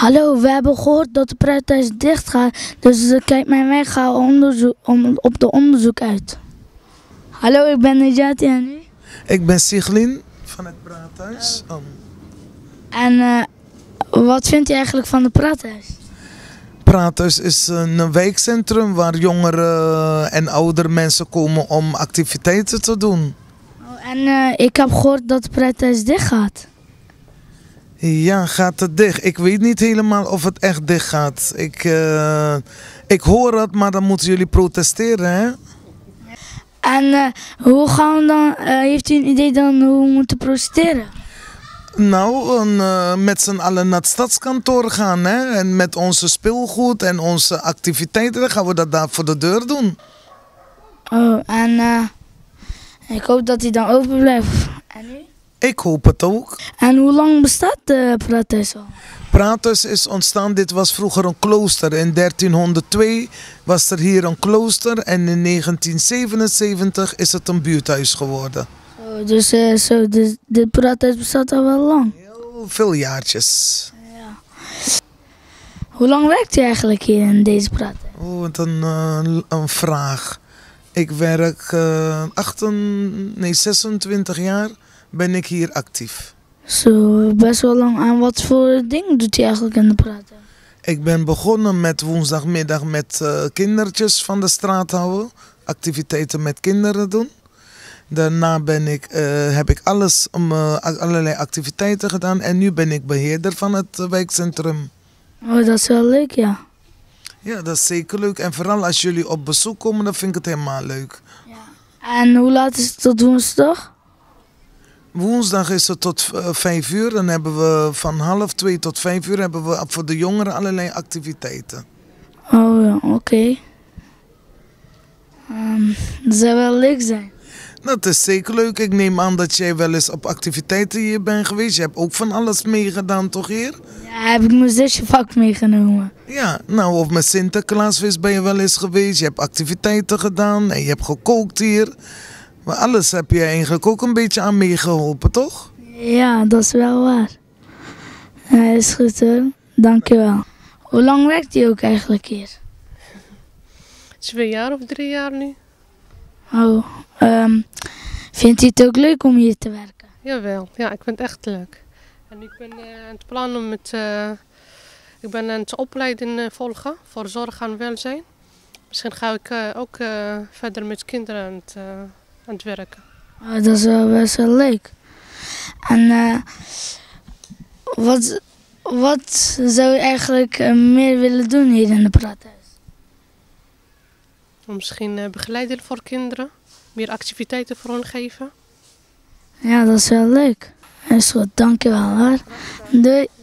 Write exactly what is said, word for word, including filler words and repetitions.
Hallo, we hebben gehoord dat de praathuis dicht gaat, dus uh, kijk mijn weg, ga onderzoek, om, op de onderzoek uit. Hallo, ik ben Nejati en u? Ik ben Siglin van het praathuis. Oh. En uh, wat vindt u eigenlijk van het praathuis? Praathuis is een wijkcentrum waar jongeren en oudere mensen komen om activiteiten te doen. Oh, en uh, ik heb gehoord dat het praathuis dicht gaat. Ja, gaat het dicht? Ik weet niet helemaal of het echt dicht gaat. Ik, uh, ik hoor het, maar dan moeten jullie protesteren, hè? En uh, hoe gaan we dan, uh, heeft u een idee dan hoe we moeten protesteren? Nou, een, uh, met z'n allen naar het stadskantoor gaan, hè? En met onze speelgoed en onze activiteiten, dan gaan we dat daar voor de deur doen. Oh, en uh, ik hoop dat hij dan open blijft. En u? Ik hoop het ook. En hoe lang bestaat de praathuis al? Praathuis is ontstaan, dit was vroeger een klooster. In dertienhonderdtwee was er hier een klooster en in negentien zevenenzeventig is het een buurthuis geworden. Oh, dus uh, zo, dus, dit praathuis bestaat al wel lang? Heel veel jaartjes. Ja. Hoe lang werkt u eigenlijk hier in deze praathuis? Oh, wat een, uh, een vraag. Ik werk uh, achten, nee, zesentwintig jaar ben ik hier actief. Zo, best wel lang. En wat voor dingen doet u eigenlijk in de praathuis? Ik ben begonnen met woensdagmiddag met uh, kindertjes van de straat houden. Activiteiten met kinderen doen. Daarna ben ik, uh, heb ik alles, uh, allerlei activiteiten gedaan. En nu ben ik beheerder van het uh, wijkcentrum. Oh, dat is wel leuk, ja. Ja, dat is zeker leuk. En vooral als jullie op bezoek komen, dan vind ik het helemaal leuk. Ja. En hoe laat is het tot woensdag? Woensdag is het tot uh, vijf uur. Dan hebben we van half twee tot vijf uur hebben we voor de jongeren allerlei activiteiten. Oh ja, oké. Okay. Um, dat zou wel leuk zijn. Dat is zeker leuk. Ik neem aan dat jij wel eens op activiteiten hier bent geweest. Je hebt ook van alles meegedaan, toch hier? Ja, heb ik mijn zusje vak meegenomen. Ja, nou of met Sinterklaasvis ben je wel eens geweest. Je hebt activiteiten gedaan en je hebt gekookt hier. Maar alles heb je eigenlijk ook een beetje aan meegeholpen, toch? Ja, dat is wel waar. Ja, is goed hoor. Dankjewel. Hoe lang werkt u ook eigenlijk hier? Twee jaar of drie jaar nu. Oh, um, vindt u het ook leuk om hier te werken? Jawel, ja, ik vind het echt leuk. En ik ben uh, aan het plannen om het, uh, ik ben aan het opleiden uh, volgen voor zorg en welzijn. Misschien ga ik uh, ook uh, verder met kinderen aan het, uh, aan het werken. Oh, dat is wel best wel leuk. En uh, wat, wat zou u eigenlijk uh, meer willen doen hier in de praathuis? Misschien uh, begeleiden voor kinderen, meer activiteiten voor hen geven. Ja, dat is wel leuk. Is goed, dankjewel hoor. Doei.